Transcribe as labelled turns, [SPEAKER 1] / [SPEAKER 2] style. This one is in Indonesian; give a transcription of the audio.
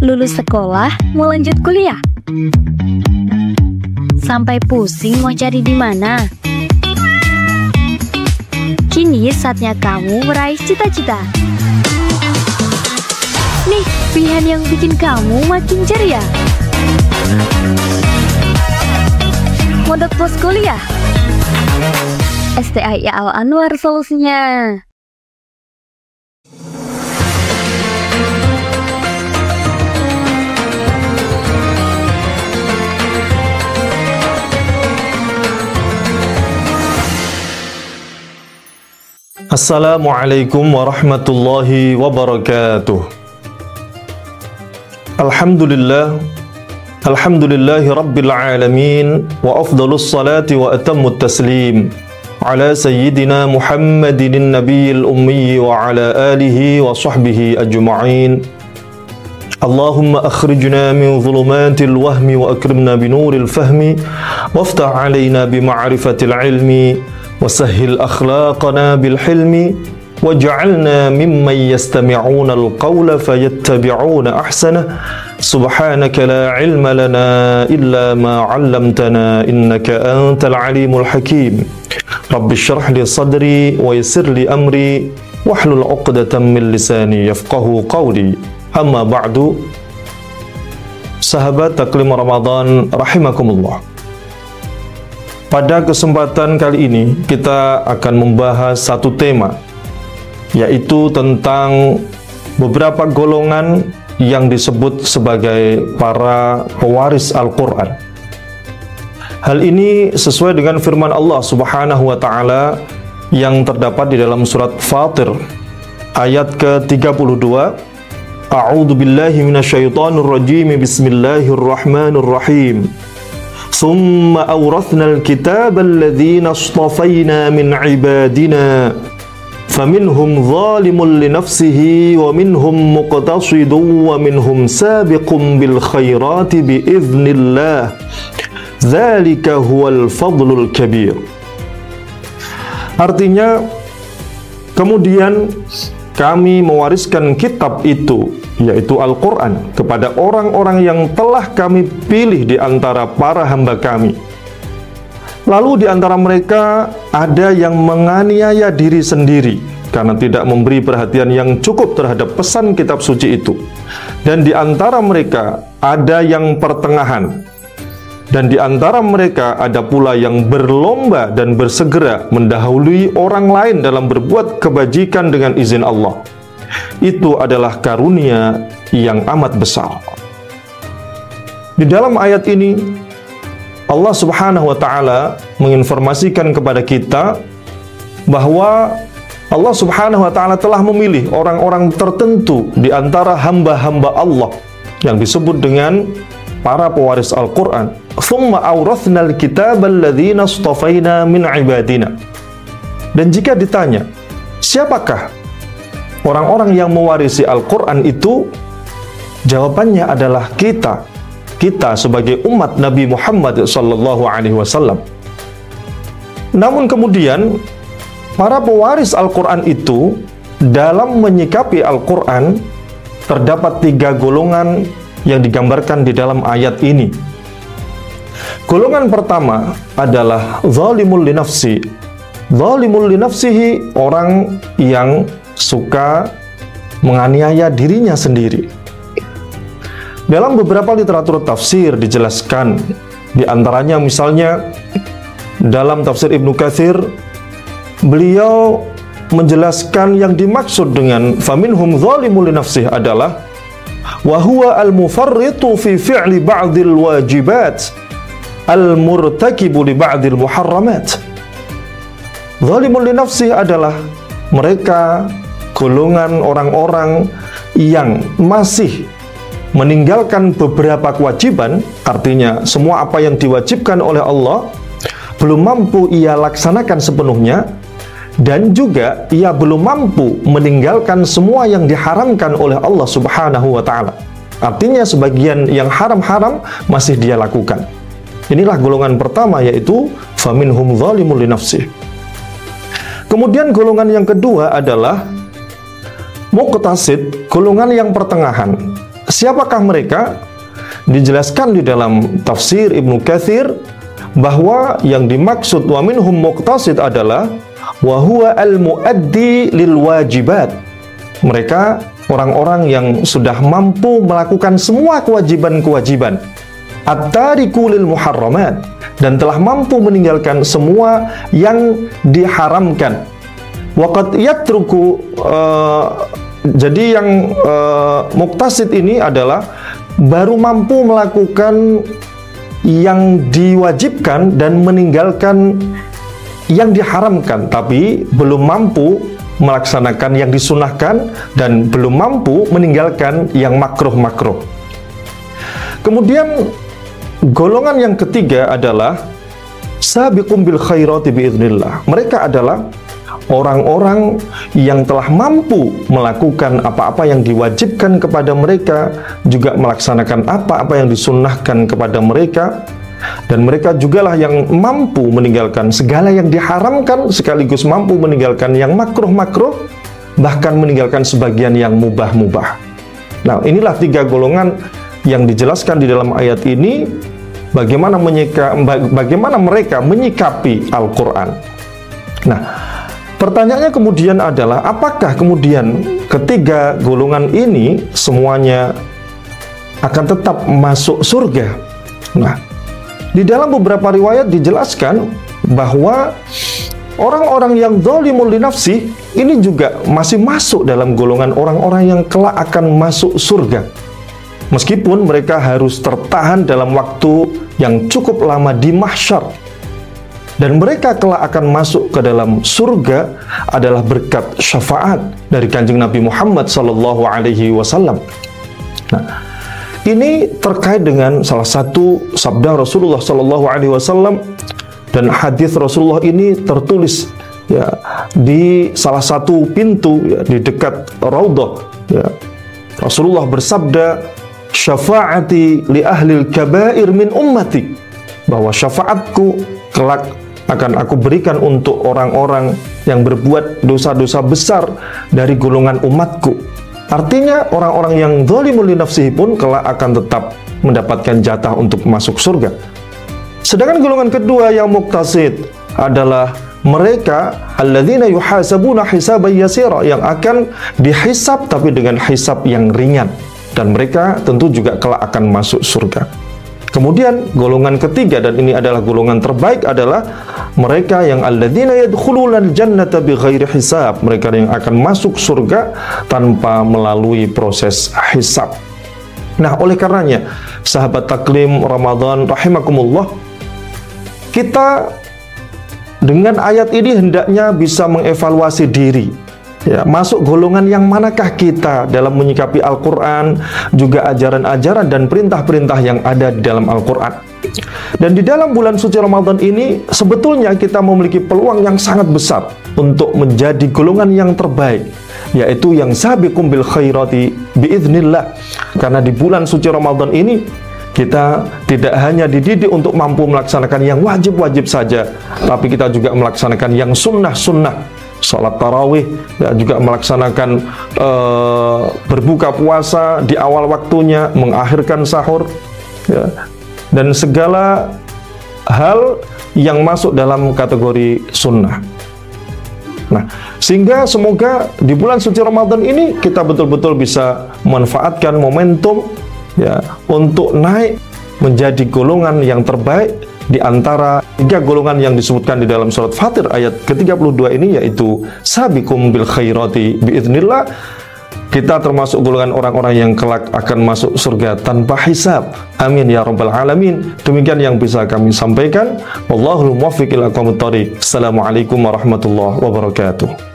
[SPEAKER 1] lulus sekolah, mau lanjut kuliah. Sampai pusing mau cari di mana. Kini saatnya kamu meraih cita-cita. Nih, pilihan yang bikin kamu makin ceria. Modok pos kuliah. STIA Al Anwar solusinya.
[SPEAKER 2] Assalamualaikum warahmatullahi wabarakatuh. Alhamdulillahi rabbil alamin, wa afdalus salati wa atammut taslim ala sayyidina Muhammadin nabiyil ummi wa ala alihi wa sahbihi ajma'in. Allahumma akhrijna min dhulumatil wahmi wa akrimna binuril fahmi waftah alaina bima'rifatil ilmi وسهل أخلاقنا بالحلم وجعلنا ممن يستمعون القول فيتبعون أحسنه سبحانك لا علم لنا إلا ما علمتنا إنك أنت العليم الحكيم رب اشرح لي صدري ويسر لي أمري واحلل عقدة من لساني يفقه قولي أما بعد sahabat taklim Ramadan rahimakumullah. Pada kesempatan kali ini kita akan membahas satu tema, yaitu tentang beberapa golongan yang disebut sebagai para pewaris Al-Quran. Hal ini sesuai dengan firman Allah Subhanahu wa Ta'ala yang terdapat di dalam surat Fatir ayat ke-32. A'udzu billahi minasyaitonir rajim. Bismillahirrahmanirrahim. ثم أورثنا الكتاب الذين اصطفينا من عبادنا فمنهم ظالم لنفسه ومنهم مقتصد ومنهم سابق بالخيرات بإذن الله ذلك هو الفضل الكبير. Artinya, kemudian kami mewariskan kitab itu, yaitu Al-Quran, kepada orang-orang yang telah kami pilih di antara para hamba kami. Lalu di antara mereka ada yang menganiaya diri sendiri karena tidak memberi perhatian yang cukup terhadap pesan kitab suci itu. Dan di antara mereka ada yang pertengahan. Dan di antara mereka ada pula yang berlomba dan bersegera mendahului orang lain dalam berbuat kebajikan dengan izin Allah. Itu adalah karunia yang amat besar. Di dalam ayat ini Allah Subhanahu wa Ta'ala menginformasikan kepada kita bahwa Allah Subhanahu wa Ta'ala telah memilih orang-orang tertentu di antara hamba-hamba Allah yang disebut dengan para pewaris Al-Quran. Thumma awrathnal kitab alladzina astafaina min ibadina. Dan jika ditanya, siapakah orang-orang yang mewarisi Al-Quran itu? Jawabannya adalah kita sebagai umat Nabi Muhammad SAW. Namun kemudian para pewaris Al-Quran itu dalam menyikapi Al-Quran terdapat 3 golongan yang digambarkan di dalam ayat ini. Golongan pertama adalah zalimul li nafsi. Zalimul li nafsihi, orang yang suka menganiaya dirinya sendiri. Dalam beberapa literatur tafsir dijelaskan, di antaranya misalnya dalam tafsir Ibnu Katsir, beliau menjelaskan yang dimaksud dengan faminhum zalimul li nafsihi adalah wa huwa al-mufarritu fi fi'li ba'dil wajibat al-murtakibu li ba'dil muharramat. Zalimul li nafsihi adalah mereka golongan orang-orang yang masih meninggalkan beberapa kewajiban, artinya semua apa yang diwajibkan oleh Allah belum mampu ia laksanakan sepenuhnya, dan juga ia belum mampu meninggalkan semua yang diharamkan oleh Allah Subhanahu wa Ta'ala. Artinya sebagian yang haram-haram masih dia lakukan. Inilah golongan pertama, yaitu faminhum zalimul li nafsih. Kemudian golongan yang kedua adalah muqtasid, golongan yang pertengahan. siapakah mereka? Dijelaskan di dalam tafsir Ibnu Katsir bahwa yang dimaksud wa minhum muqtasid adalah wa huwa al-muaddi lil wajibat. Mereka orang-orang yang sudah mampu melakukan semua kewajiban-kewajiban, at-tariku lil muharramat, dan telah mampu meninggalkan semua yang diharamkan. Waqad yatruku, jadi yang muqtasid ini adalah baru mampu melakukan yang diwajibkan dan meninggalkan yang diharamkan, tapi belum mampu melaksanakan yang disunahkan dan belum mampu meninggalkan yang makruh-makruh. Kemudian golongan yang ketiga adalah sabiqum bil khairati biiznillah. Mereka adalah orang-orang yang telah mampu melakukan apa-apa yang diwajibkan kepada mereka, juga melaksanakan apa-apa yang disunnahkan kepada mereka, dan mereka jugalah yang mampu meninggalkan segala yang diharamkan, sekaligus mampu meninggalkan yang makruh-makruh, bahkan meninggalkan sebagian yang mubah-mubah. Nah, inilah tiga golongan yang dijelaskan di dalam ayat ini, bagaimana mereka menyikapi Al-Quran. Nah, pertanyaannya kemudian adalah, apakah kemudian ketiga golongan ini semuanya akan tetap masuk surga? Nah, di dalam beberapa riwayat dijelaskan bahwa orang-orang yang zalimun li nafsi ini juga masih masuk dalam golongan orang-orang yang kelak akan masuk surga. Meskipun mereka harus tertahan dalam waktu yang cukup lama di mahsyar. Dan mereka kelak akan masuk ke dalam surga adalah berkat syafaat dari Kanjeng Nabi Muhammad SAW. Nah, ini terkait dengan salah satu sabda Rasulullah SAW, dan hadis Rasulullah ini tertulis ya di salah satu pintu ya, di dekat Raudhah. Ya. Rasulullah bersabda, syafaati li ahlil kabair min ummati, bahwa syafaatku kelak akan aku berikan untuk orang-orang yang berbuat dosa-dosa besar dari golongan umatku. Artinya orang-orang yang zalimun li nafsihi pun kelak akan tetap mendapatkan jatah untuk masuk surga. Sedangkan golongan kedua yang muqtasid adalah mereka alladzina yuhasabuna hisaban yasira, yang akan dihisab tapi dengan hisab yang ringan, dan mereka tentu juga kelak akan masuk surga. Kemudian golongan ketiga, dan ini adalah golongan terbaik, adalah mereka yang alladzina yadkhulunal jannata bighairi hisab, mereka yang akan masuk surga tanpa melalui proses hisab. Nah, oleh karenanya sahabat taklim Ramadan rahimakumullah, kita dengan ayat ini hendaknya bisa mengevaluasi diri. Ya, masuk golongan yang manakah kita dalam menyikapi Al-Quran, juga ajaran-ajaran dan perintah-perintah yang ada di dalam Al-Quran. Dan di dalam bulan suci Ramadan ini, sebetulnya kita memiliki peluang yang sangat besar untuk menjadi golongan yang terbaik, yaitu yang sabiqum bil khairati biiznillah. Karena di bulan suci Ramadan ini, kita tidak hanya dididik untuk mampu melaksanakan yang wajib-wajib saja, tapi kita juga melaksanakan yang sunnah-sunnah. Salat tarawih, ya, juga melaksanakan berbuka puasa di awal waktunya, mengakhirkan sahur, ya, dan segala hal yang masuk dalam kategori sunnah. Nah, sehingga semoga di bulan suci Ramadan ini kita betul-betul bisa memanfaatkan momentum ya untuk naik menjadi golongan yang terbaik di antara tiga golongan yang disebutkan di dalam surat Fatir ayat ke-32 ini, yaitu sabiqum bil khairati biiznillah. Kita termasuk golongan orang-orang yang kelak akan masuk surga tanpa hisab. Amin ya rabbal alamin. Demikian yang bisa kami sampaikan. Wallahul muwaffiq ila aqwamit thoriq. Assalamualaikum warahmatullahi wabarakatuh.